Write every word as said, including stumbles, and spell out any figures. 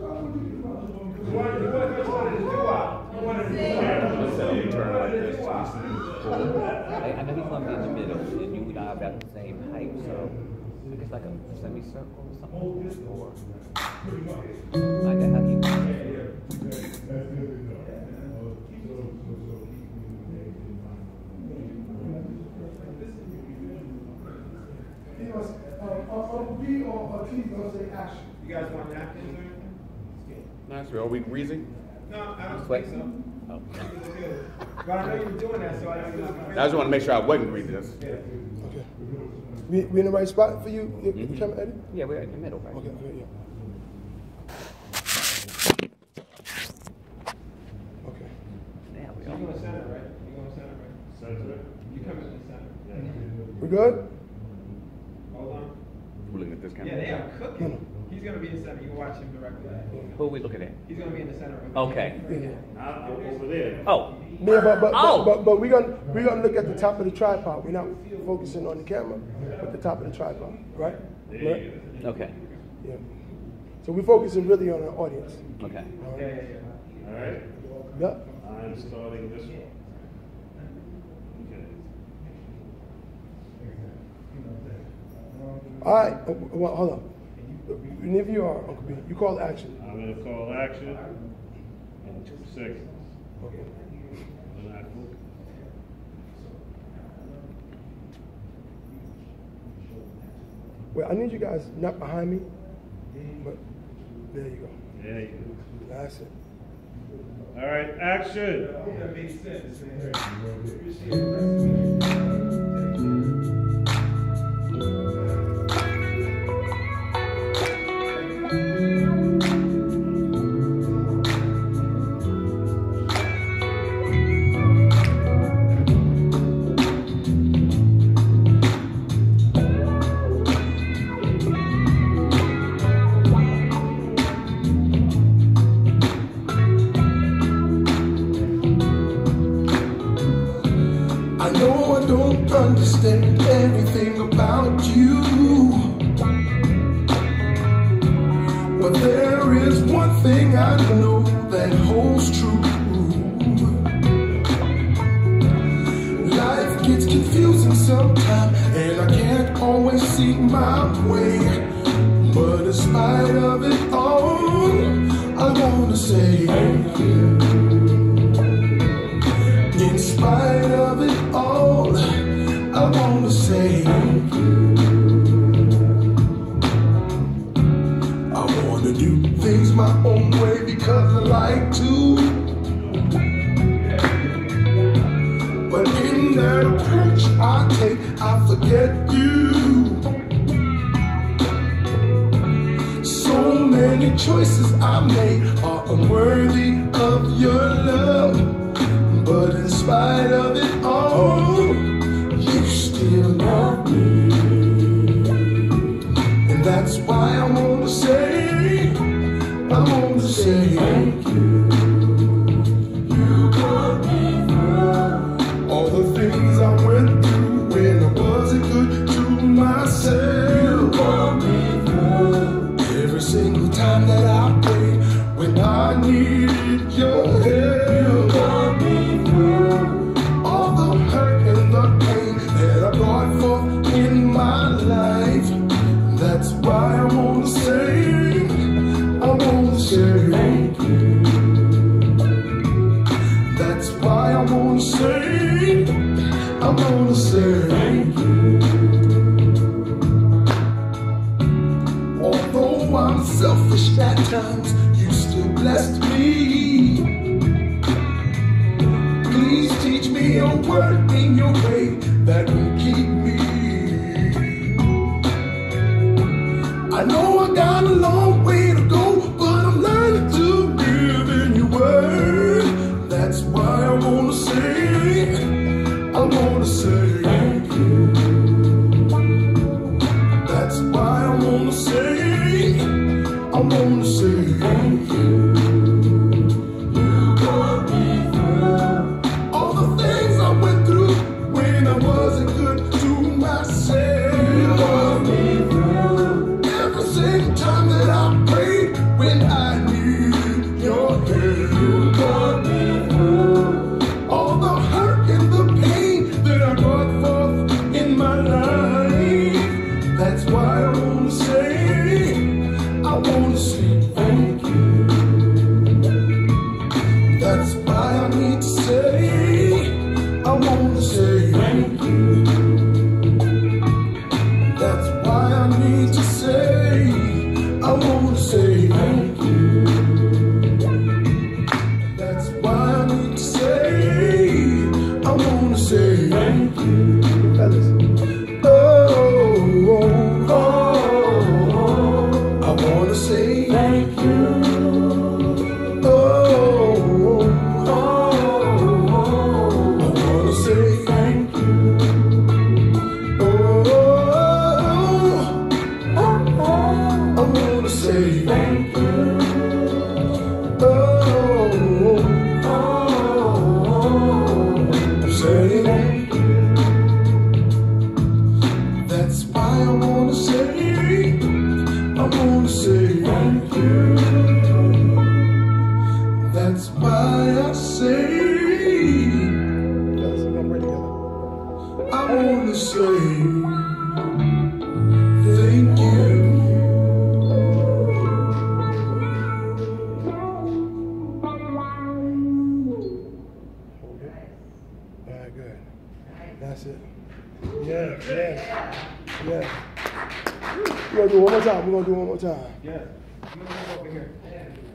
I know he's going to be in the middle, and you and I are about the same height, so it's like a semicircle or something. Or like that, how he B or T gonna say action. You guys want napkins or anything? Nice. Are we greasy? No, I don't Sweat. think so. Oh. But I know you were doing that, so I just. I just want to make sure I wasn't greasy. That's... Yeah. Okay. We, we in the right spot for you, Mm-hmm. Camera Eddie? Yeah, we're in the middle, right? Okay, okay, yeah. Okay. Yeah, we So are. you're gonna center, right? You're gonna center, right? Center. You come in the center. We good? Hold on. We're looking at this camera. Yeah, they are cooking. He's gonna be in the center. You can watch him directly. Who are we looking at? He's gonna be in the center. Okay. Yeah. I'm over there. Oh. Yeah, but but, Oh. but but but we're gonna we're gonna look at the top of the tripod. We're not focusing on the camera, but the top of the tripod, right? Right? Okay. Yeah. So we're focusing really on our audience. Okay. All Yeah, right. yeah, yeah. All right. Yep. I'm starting this one. Okay. All right. Uh, well, hold on. And if you are, Uncle B, you call action. I'm going to call action in two seconds. Okay. And I focus. Well, I need you guys not behind me, but there you go. There you go. That's it. All right, action. That makes sense, man. I know I don't understand everything about you, but there is one thing I know that holds true. Life gets confusing sometimes, and I can't always see my way. But in spite of it all, I wanna say thank you. In spite of it all, I wanna say thank you. I wanna do things my own way because I like to. But in that approach I take, I forget you. So many choices I made are unworthy of your love. But in spite of it all, you still love me. And that's why I wanna say, I wanna say thank you. You got me through all the things I went through when I wasn't good to myself. You got me through every single time that I prayed when I needed your help. You got me through all the hurt and the pain that I brought forth in my life. That's why I wanna say, I wanna say thank you. That's why I wanna say, I wanna say thank you. Although I'm selfish at times, you still blessed me. Please teach me a word in your way that will keep me. I know I got a long way to go, but I'm learning to live in your word. That's why I wanna say, I wanna say thank you. That's why I wanna say, I wanna say thank you. You got me through all the things I went through when I wasn't good to myself. You got me through every single time that I prayed when I knew thank you. Oh, oh, oh, I wanna say thank you. Oh, oh, oh, I wanna say thank you. Oh, oh, I'm saying thank you. That's why I wanna say, I wanna say thank you. That's why I say, Yes, we're gonna pray together. I wanna say thank you. Hold it. All right, good. That's it. Yeah, yeah, yeah. We're gonna do it one more time. We're gonna do it one more time. Yeah. You wanna go over here?